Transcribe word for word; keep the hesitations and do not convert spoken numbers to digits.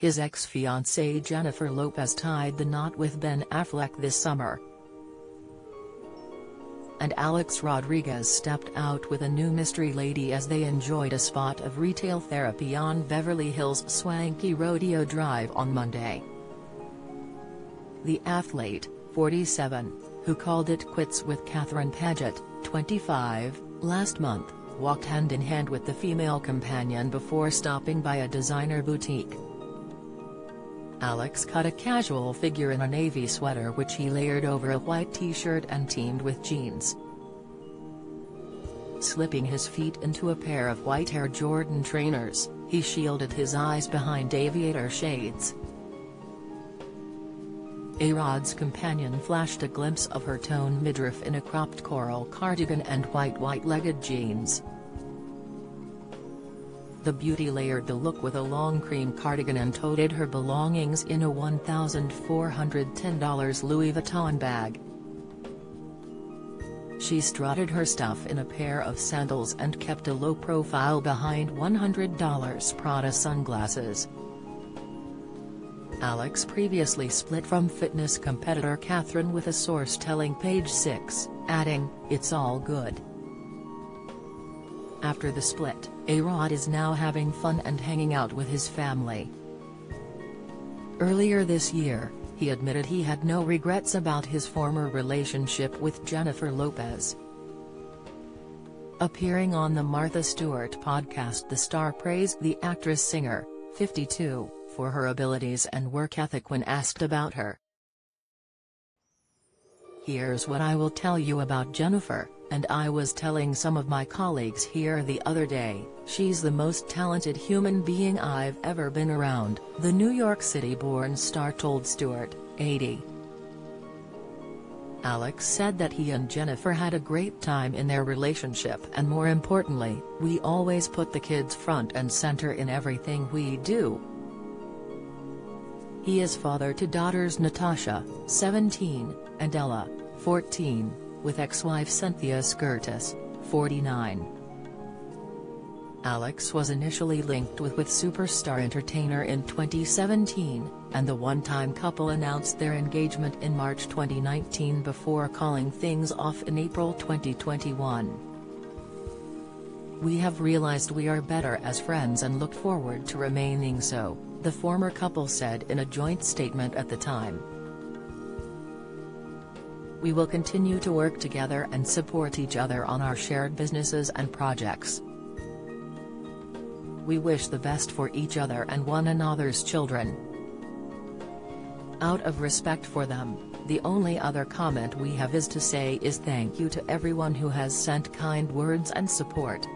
His ex-fiancée Jennifer Lopez tied the knot with Ben Affleck this summer. And Alex Rodriguez stepped out with a new mystery lady as they enjoyed a spot of retail therapy on Beverly Hills' swanky Rodeo Drive on Monday. The athlete, forty-seven, who called it quits with Catherine Paget, twenty-five, last month, walked hand-in-hand with the female companion before stopping by a designer boutique. Alex cut a casual figure in a navy sweater which he layered over a white t-shirt and teamed with jeans. Slipping his feet into a pair of white Air Jordan trainers, he shielded his eyes behind aviator shades. A-Rod's companion flashed a glimpse of her toned midriff in a cropped coral cardigan and white white-legged jeans. The beauty layered the look with a long cream cardigan and toted her belongings in a one thousand four hundred ten dollar Louis Vuitton bag. She strutted her stuff in a pair of sandals and kept a low profile behind one hundred dollar Prada sunglasses. Alex previously split from fitness competitor Catherine, with a source telling Page Six, adding, "It's all good." After the split, A-Rod is now having fun and hanging out with his family. Earlier this year, he admitted he had no regrets about his former relationship with Jennifer Lopez. Appearing on the Martha Stewart podcast, the star praised the actress-singer, fifty-two, for her abilities and work ethic when asked about her. "Here's what I will tell you about Jennifer, and I was telling some of my colleagues here the other day, she's the most talented human being I've ever been around," the New York City-born star told Stewart, eighty. Alex said that he and Jennifer had a great time in their relationship, and more importantly, "We always put the kids front and center in everything we do." He is father to daughters Natasha, seventeen, and Ella, fourteen, with ex-wife Cynthia Scurtis, forty-nine. Alex was initially linked with with superstar entertainer in twenty seventeen, and the one-time couple announced their engagement in March twenty nineteen before calling things off in April twenty twenty-one. "We have realized we are better as friends and look forward to remaining so," the former couple said in a joint statement at the time. "We will continue to work together and support each other on our shared businesses and projects. We wish the best for each other and one another's children. Out of respect for them, the only other comment we have is to say is thank you to everyone who has sent kind words and support."